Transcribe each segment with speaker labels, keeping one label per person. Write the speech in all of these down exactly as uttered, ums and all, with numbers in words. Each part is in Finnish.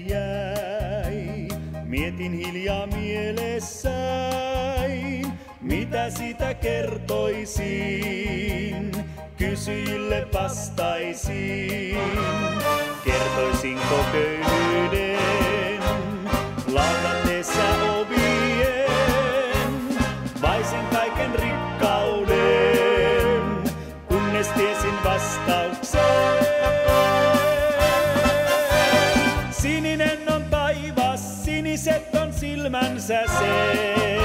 Speaker 1: jäi. Mietin hiljaa mielessäin, mitä sitä kertoisin. Kysyjille vastaisin, kertoisinko köyhyyden laulatessa ovien, vai sen kaiken rikkauden, kunnes tiesin vastauksen. Sininen on taivas, siniset on silmänsä sen.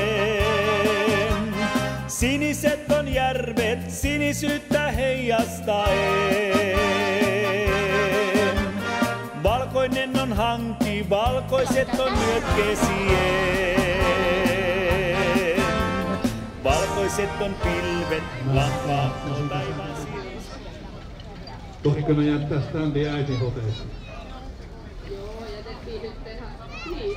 Speaker 1: Siniset on järvet, sinisyyttä heijastaen. Valkoinen on hanki, valkoiset on yöt kesien. Valkoiset on pilvet, lampaa on taivaan sirus.
Speaker 2: Tohiko ne jättää standi äitihoteisiin?
Speaker 3: Joo, jätettiin nyt tehdä. Niin.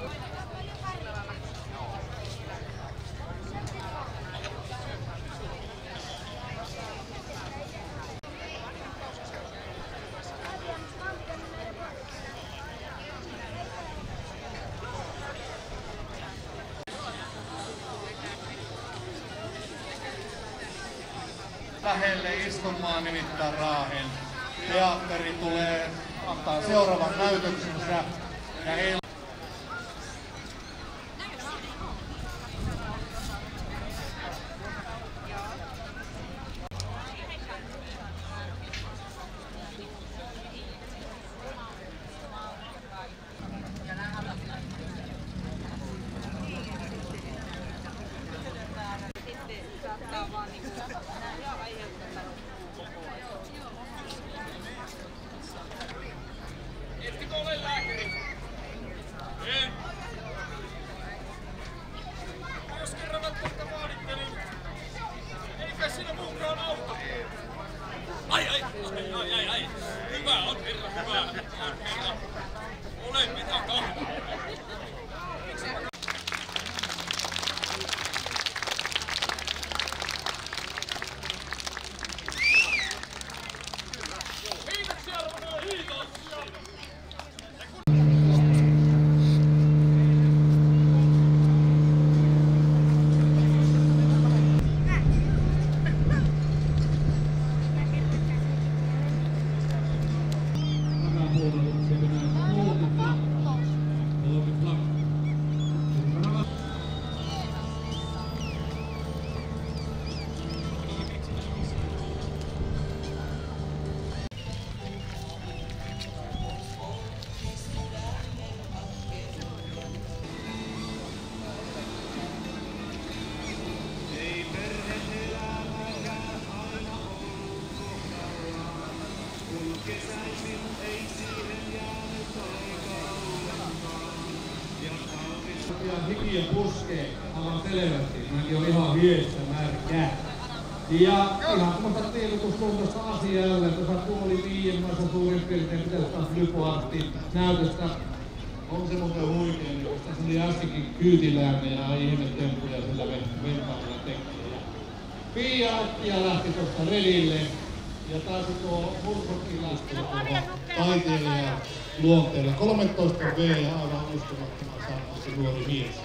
Speaker 4: Lähelle istumaan nimittäin Raahen. Teatteri tulee antaa seuraavan näytöksensä ja heillä
Speaker 5: Ettekö ole lääkäri? En. Jos kerran välttämättä vaaditte, niin eikä siinä muukaan auta. Ai ai, ai ai ai ai. Hyvä on herra, hyvä on herra. Ole mitä kahvaa.
Speaker 2: Hikien puskee aivan selvästi, mäkin on ihan hyössä märkää. Ja ihan semmoista tiedotustuntosta asialle, että tuossa puoli viiemmässä suurin piirtein pitäisi taas lykoartti näytöstä. On se muuten huikea, niin koska se oli äskenkin kyytiläänne ja ihmetemppuja sillä venpailla tekee. Pia Attia lähti tuosta redille ja taas tuo Mursokin lähti taiteilija luonteelle. kolmetoista V ja aivan uskomattoman saanut se nuori mies.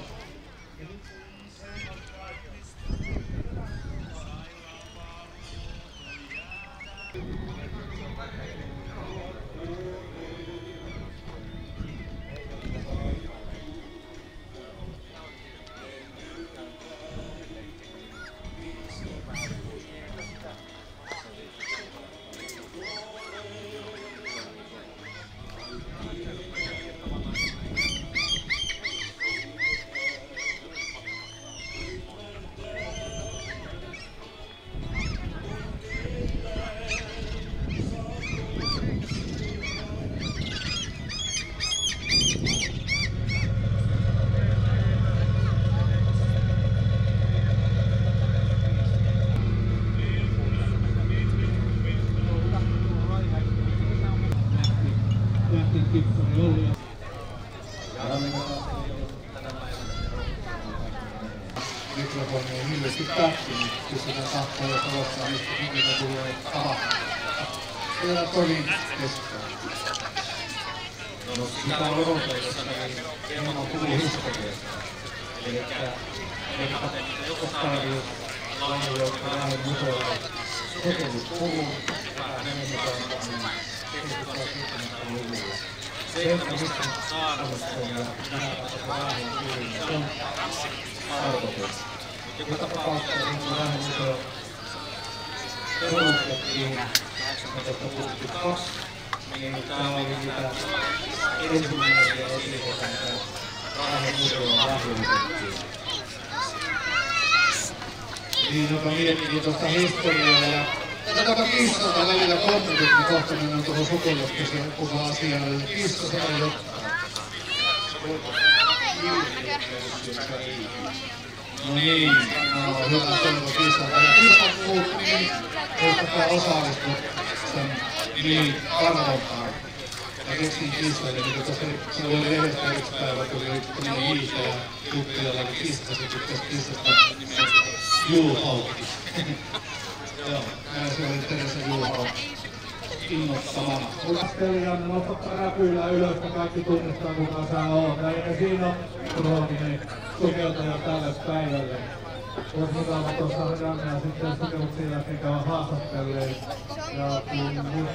Speaker 4: Mikrofoni on hiljaisesti päättynyt, pystytään tahtoa ja talossa, mistä niitä tulee tapahtua. Siellä torin keskellä.
Speaker 2: mitä on odotellessa, niin hieman tuli historiasta. Elikkä Ostavius laulu, jotka vähän museolla sokeluspuvun, vähän enemmän keskitystä se, että mistä saarnaston ja vähän yli, se on tarkoitus. Joka tapauksessa vähän museo perustettiin kahdeksantoistasataakuusikymmentäkaksi, niin tämä oli niitä ensimmäisiä esiteitä, mitä Raahen museoon lahjoitettiin. Niin, joka miettii tuosta historiaa ja tätä kiistaa välillä kommentit, niin kohta mennään tuohon sukulaiseen kuva-asiaan. Kiista saa jotain. No niin, no hyvä toivo kiistalta. Ja kiistat muut niin, jotka osallistut sen niin arvontaan. Ja keksin kiistalle, niin tuossa se oli lehdestä yksi päivä, kun oli tämmöinen hiihtä ja tutkijalla oli kiista, se tykkäsi kiistasta Juuhaukki. Joo, se oli Teresa Juuhaukki. Innostavana. Ulasteli Janne, nostappa räpyillä ylös, kun kaikki tunnistaa kuka sä oot. Ja siinä on krooninen sukeltaja tälle päivälle. Olisi mukava tuossa Jannea sitten sukelluksiin jälkeen käydä haastattelee. Ja kun nyt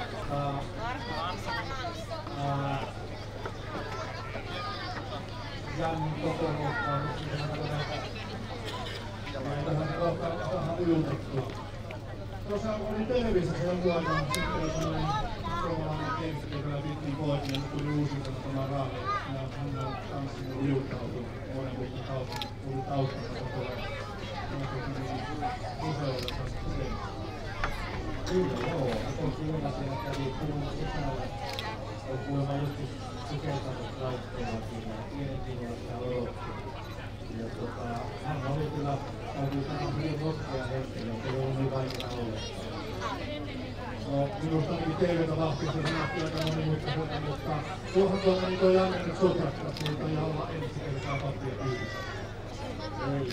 Speaker 2: Jannin kokonautta on tähän kohtaan ujutettu. Tuossa oli televisiossa jonkun aikaan sitten tämmöinen suomalainen keksi, joka pittiin pois, ja nyt tuli uusinta tämä Raahe. Ja hän on tanssinut ujuttautunut monen vuoden kautta. Tuli taustasta tuolla museolla usein. Kyllä joo, kun kuulemma siellä kävi kuulemma sisällä. On kuulemma joskus sukeltanut laitteellakin ja tiedettiin, että siellä odotti. Ja tota, hän oli kyllä, täytyy sanoa hyvin rohkea hetkellä, että ei ollut niin vaikea ollenkaan. No, minusta ainakin T V:tä vahvista sanottiin aika monimutkaisesti, mutta tuohon tuolla niin toi Janne nyt soprattaa, niin toi ihan vaan ensi kertaa pappia yhdessä. Ei,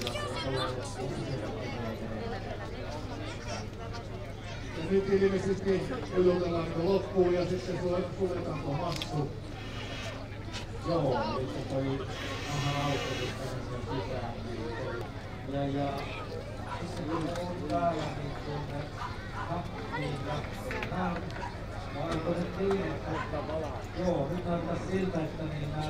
Speaker 2: ja nyt ilmeisesti ujutellaan niin loppuun ja sitten suljetaan tuo massu. Joo, nyt toi aha auto, pitää. Ja, ja sitten kun on täällä, niin tuonne happiin ja näin. Ja oliko nyt niin, että joo, nyt näyttää siltä, että niin nämä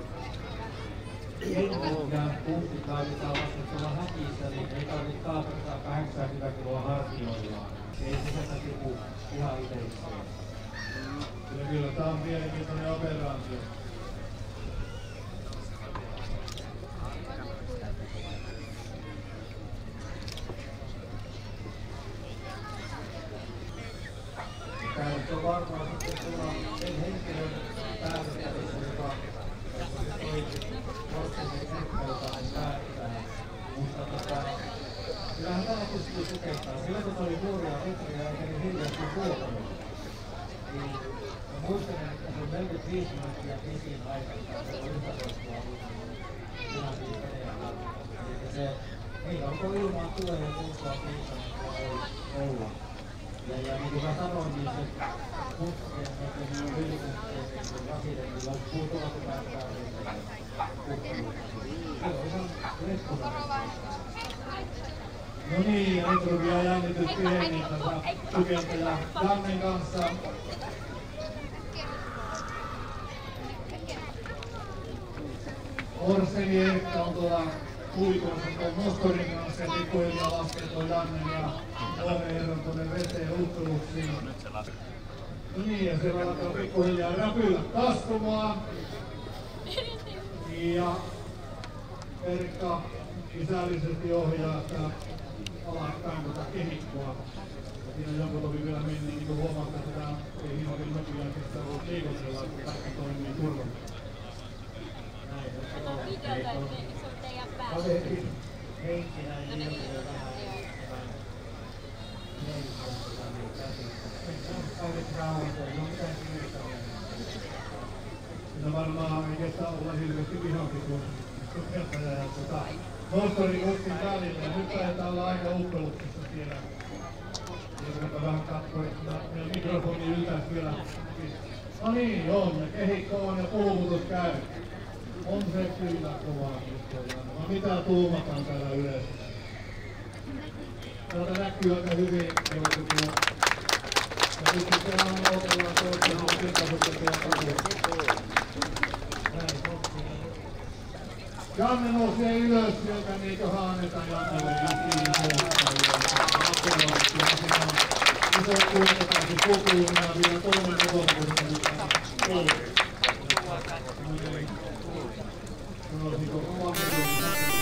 Speaker 2: kengät ja pumpit laitetaan vasta tuolla häkissä, niin ei tarvitse kaapata kahdeksankymmentä kiloa hartioillaan. Ei sisätä tipu ihan itsessään. Kyllä, kyllä, tää on mielenkiintoinen operaatio. Tää on varmaan sitten tuolla sen henkilön päätettävissä, joka toi Mortsenin kirkka, jota hän päättää. Mutta tota, kyllähän täällä pystyy sukeltamaan. Silloin kun oli nuoria metriä ja kävi hiljaisesti vuotanut, niin mä muistelen, että se on neljäkymmentäviisi metriä pisin aikana, se on yhtätoistua ihan siis veneellä. Eli se, niin onko ilmaan tulee ja kulkua piisan, että voi olla. Ja, ja niin kuin mä sanoin, niin se putkeen, että niin ylikunteeseen, kun rasille, niin loppuu tuolla kun päästään veneelle kukkaluksiin. Se on ihan leppuna. No niin, ja nyt rupeaa jännitys pieni tätä sukeltaja Jannen kanssa. Orseni Erkka on tuolla huikossa tuon mostorin kanssa ja pikkuhiljaa laskee tuon Jannen ja Oven Erron tuonne veteen utteluksiin. No niin, ja siellä alkaa pikkuhiljaa räpyllä kastumaan. Ja Erkka isällisesti ohjaa sitä alaspäin tuota kehikkoa. Ja siinä jonkun toki vielä mennä, niin kuin huomaatte, että tää ei ihan vielä mökiläisessä ollut liikotella, kun kaikki toimii turvallisesti. Näin, että on videolta, niin se on teidän päällä. Kaverin henkkinä ja ilmiö vähän vähän neljäkymmentä niin käsissä. Mennään kaverit rauhoitua, ei ole mitään kiinnittäviä. Siinä varmaan ei kestä olla hirveästi vihakin kun sukeltaja ja tota moottorin kustin välillä. Ja nyt taitaa olla aika ukkeluksessa siellä. Ja vähän katsoo, että meidän mikrofoni yltäisi vielä. No niin, on. Kehikko on ja puhutus käy. On se kyllä kovaa. No mitä tuumataan täällä yleensä? Täältä näkyy aika hyvin. Ja nyt sitten on otellaan toisella Janne nousee ylös sieltä, niinkö annetaan Jannelle kiinni muuttaa. Iso kuitenkaan se pukuun ja vielä toinen ekonkuitenkin. Sanoisinko kova